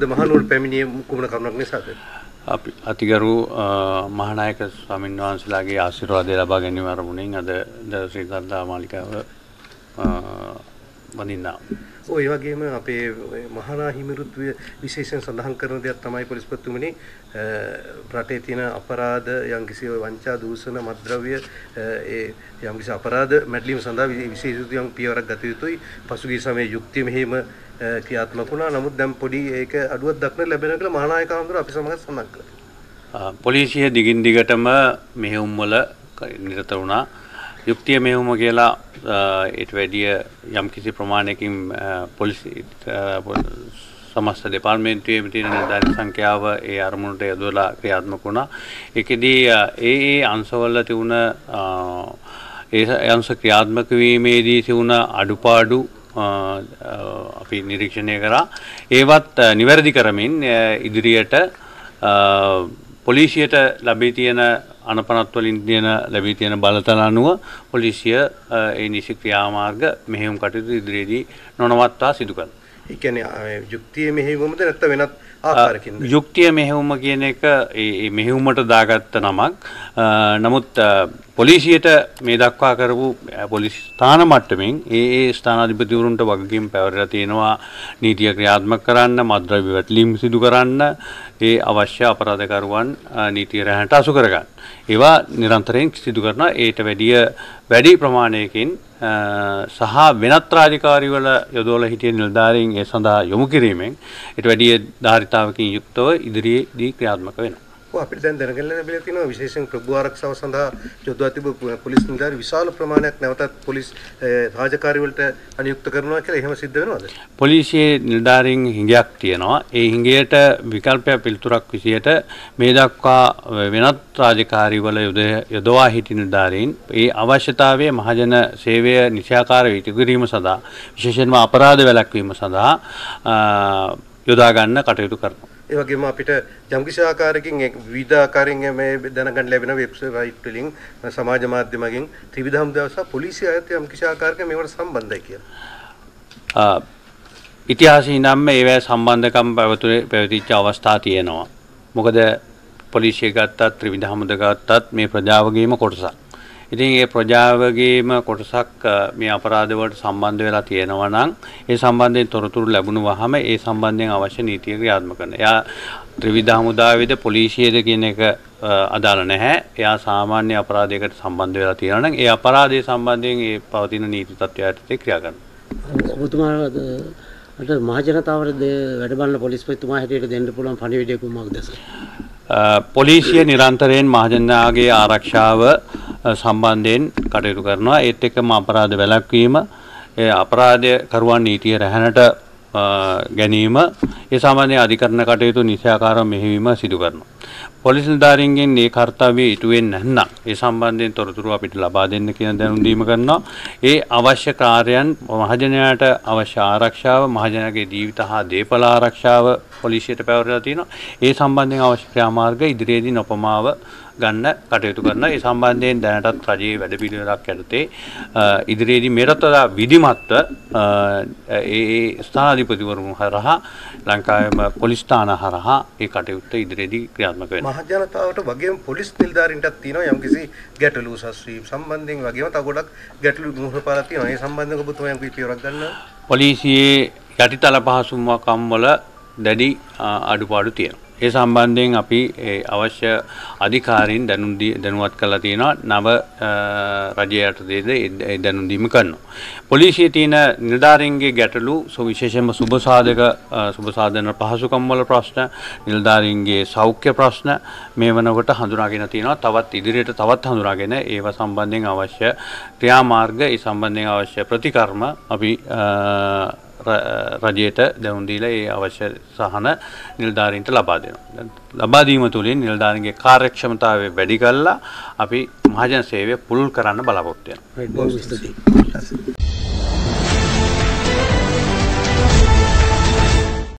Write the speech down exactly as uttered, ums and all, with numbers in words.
මහනුවර පැමිණියේ කුමන කරුණක් නිසාද? අපි අතිගරු මහානායක ස්වාමීන් වහන්සේලාගේ ආශිර්වාදය ලබා ගැනීම අරමුණින් අද ශ්‍රී දන්තා මාලිකාව වඳින්නා. ඔය වගේම අපේ මහානා හිමිරුත් විශේෂයෙන් සඳහන් කරන දෙයක් තමයි පොලිස්පතිතුමනි රටේ තියෙන අපරාධ යම්කිසි වංචා දූෂණ මත්ද්‍රව්‍ය ඒ යම්කිසි අපරාධ මැඩලීම සඳහා විශේෂ යම් පියවරක් ගත යුතුයි. පසුගිය සමයේ යුක්තිය මෙහෙම ක්‍රියාත්මක වුණා. නමුත් දැන් පොඩි ඒක අඩුවක් දක්න ලැබෙන කියලා මහානායක හඳුර අපි සමග සඳහන් කළා. පොලිසිය දිගින් දිගටම මෙහෙයුම් වල නිරත වුණා. යුක්තිය මෙහෙයුම කියලා ඊට වැඩිය යම්කිසි ප්‍රමාණයකින් පොලිසි සමස්ත දෙපාර්තමේන්තුවේ තියෙන නිලධාරී සංඛ්‍යාව ඒ අරමුණට යොදවලා ක්‍රියාත්මක වුණා. ඒකෙදී ඒ ඒ අංශවල තිබුණ ඒ අංශ ක්‍රියාත්මක වීමේදී තිබුණ අඩුපාඩු අපි නිරීක්ෂණය කරා. ඒවත් නිවැරදි කරමින් ඉදිරියට පොලිසියට ලැබී තියෙන අනපනත් වලින් තියෙන ලැබී තියෙන බලතල අනුව පොලිසිය ඒ නිසි ක්‍රියාමාර්ග මෙහෙයුම් කටයුතු ඉදිරියේදී නොනවත්වා සිදු කරනවා. ඒ කියන්නේ යුක්තිය මෙහෙයුමද නැත්නම් වෙනත් ආකාරකින්ද? යුක්තිය මෙහෙයුම කියන එක ඒ මෙහෙයුමට දාගත්ත නමක්. නමුත් පොලිසියට මේ දක්වා කරපු පොලිස් ස්ථාන මට්ටමින් ඒ ඒ ස්ථානාධිපතිවරුන්ට වගකීම් පැවරලා තියෙනවා නීතිය ක්‍රියාත්මක කරන්න, මත්ද්‍රව්‍ය වැටලීම් සිදු කරන්න, ඒ අවශ්‍ය අපරාධකරුවන් නීතිය රැහැනට අසු කරගන්න. ඒවා නිරන්තරයෙන් සිදු කරනවා. ඊට වැඩිය වැඩි ප්‍රමාණයකින් සහ වෙනත් රාජකාරිවල යොදවලා හිටිය නිලධාරීන් ඒ සඳහා යොමු කිරීමෙන් ඊට වැඩිය ධාරිතාවකින් යුක්තව ඉදිරියේදී ක්‍රියාත්මක වෙනවා. ඔව් අපිට දැන් දැනගන්න ලැබිලා තියෙනවා විශේෂයෙන් ප්‍රභු ආරක්ෂාව සඳහා යොදවා තිබු පොලිස් නිලධාරී විශාල ප්‍රමාණයක් නැවතත් පොලිස් රාජකාරී වලට අනියුක්ත කරනවා කියලා එහෙම සිද්ධ වෙනවද? පොලිසියේ නිලධාරීන් හිඟයක් තියෙනවා. ඒ හිඟයට විකල්ප පිළිතුරක් විදියට මේ දක්වා වෙනත් රාජකාරී වල යොදවා හිටි නිලධාරීන් ඒ අවශ්‍යතාවයේ මහජන සේවය නිශ්චයාකාරව ඉටු කිරීම සඳහා විශේෂයෙන්ම අපරාධ වැළැක්වීම සඳහා යොදා ගන්න කටයුතු කරනවා. ඒ වගේම අපිට යම්කිසි ආකාරයකින් විවිධ ආකාරයෙන් මේ දැනගන්න ලැබෙන වෙබ්සයිට් වලින් සමාජ මාධ්‍ය මගින් ත්‍රිවිධ හමුදාව සහ පොලිසිය අයත් යම්කිසි ආකාරයක මේවට සම්බන්ධයි කියලා. ඉතිහාසයේ නම් ඒවැ සම්බන්ධකම් පැවතුනේ පැවතිච්ච අවස්ථා තියෙනවා. මොකද පොලිසිය ගත්තත් ත්‍රිවිධ හමුදාව ගත්තත් මේ ප්‍රජාවගේම කොටසක්. ඉතින් ඒ ප්‍රජාවගේම කොටසක් මේ අපරාධ වලට සම්බන්ධ වෙලා තියෙනවා නම් ඒ සම්බන්ධයෙන් තොරතුරු ලැබුණු වහම ඒ සම්බන්ධයෙන් අවශ්‍ය නීතිය ක්‍රියාත්මක කරනවා. එයා ත්‍රිවිධ හමුදාවේද පොලිසියේද කියන එක අදාළ නැහැ. එයා සාමාන්‍ය අපරාධයකට සම්බන්ධ වෙලා තියෙනවා නම් ඒ අපරාධය සම්බන්ධයෙන් ඒ පවතින නීති තත්ත්වයට ක්‍රියා කරනවා. ඔබතුමාට මහජනතාවට වැඩ බලන පොලිස්පතිතුමා හැටියට දෙන්න පුළුවන් පණිවිඩය කුමක්ද? පොලිසිය නිරන්තරයෙන් මහජනයාගේ ආරක්ෂාව සම්බන්ධයෙන් කටයුතු කරනවා. ඒත් එක්කම අපරාධ වැළැක්වීම, ඒ අපරාධ කරුවන් නීතිය රැහැනට ගැනීම, ඒ සම්බන්ධයෙන් අධිකරණ කටයුතු නිශ්චයාකාරව මෙහෙයවීම සිදු කරනවා. පොලිස් නිලධාරීන්ගෙන් මේ කාර්යය ඉටු වෙන්නේ නැත්නම් ඒ සම්බන්ධයෙන් තොරතුරු අපිට ලබා දෙන්න කියන දැනුම් දීම කරනවා. ඒ අවශ්‍ය කාර්යයන් මහජනයාට අවශ්‍ය ආරක්ෂාව, මහජනයාගේ ජීවිත හා දේපල ආරක්ෂාව පොලිසියට පැවරලා තියෙනවා. ඒ සම්බන්ධයෙන් අවශ්‍ය ක්‍රියාමාර්ග ඉදිරියේදී නොපමාව ගන්න කටයුතු කරනවා. ඒ සම්බන්ධයෙන් දැනටත් රජයේ වැඩපිළිවෙලක් යටතේ ඉදිරියේදී මෙරට විධිමත්ව ඒ ස්ථානාධිපතිවරුන් හරහා ලංකාවේම පොලිස් ස්ථාන හරහා ඒ කටයුත්ත ඉදිරියේදී ක්‍රියාත්මක වෙනවා. මහ ජනතාවට වගේම පොලිස් නිලධාරීන්ටත් තියෙනවා යම්කිසි ගැටලු සස්ත්‍රී සම්බන්ධයෙන් වගේම තව ගොඩක් ගැටලු මුහුණ පාලා තියෙනවා. ඒ සම්බන්ධව ඔබතුමා යම් පියවරක් ගන්නවා. පොලිසියේ යටිතල පහසුකම් වල දැඩි අඩුපාඩු තියෙනවා. ඒ සම්බන්ධයෙන් අපි අවශ්‍ය අධිකාරීන් දැනුම් දැනුවත් කරලා තියෙනවා. නව රජය යටතේද දැනුම් දීම කරනවා. පොලිසියේ තියෙන නිලධාරීන්ගේ ගැටලු විශේෂයෙන්ම සුබ සාධක සුබ සාධන පහසුකම් වල ප්‍රශ්න, නිලධාරීන්ගේ සෞඛ්‍ය ප්‍රශ්න මේ වනකොට හඳුනාගෙන තියෙනවා. තවත් ඉදිරියට තවත් හඳුනාගෙන ඒවා සම්බන්ධයෙන් අවශ්‍ය ක්‍රියාමාර්ග, ඒ සම්බන්ධයෙන් අවශ්‍ය ප්‍රතිකර්ම අපි රජයට දැනුම් දීලා ඒ අවශ්‍ය සහන නිලධාරීන්ට ලබා දෙනවා. ලබා දීම තුළින් නිලධාරීන්ගේ කාර්යක්ෂමතාවය වැඩි කරලා අපි මහජන සේවය පුළුල් කරන්න බලාපොරොත්තු වෙනවා.